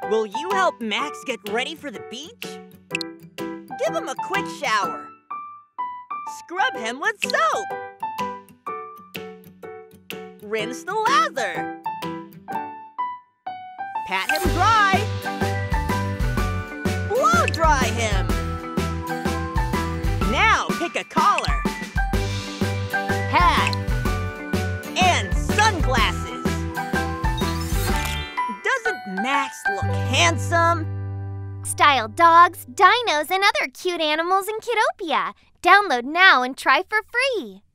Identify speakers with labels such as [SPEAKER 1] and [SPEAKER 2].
[SPEAKER 1] Will you help Max get ready for the beach? Give him a quick shower. Scrub him with soap. Rinse the lather. Pat him dry. Blow dry him. Now pick a collar, hat, and sunglasses. Doesn't Max look handsome?
[SPEAKER 2] Style dogs, dinos, and other cute animals in Kiddopia. Download now and try for free.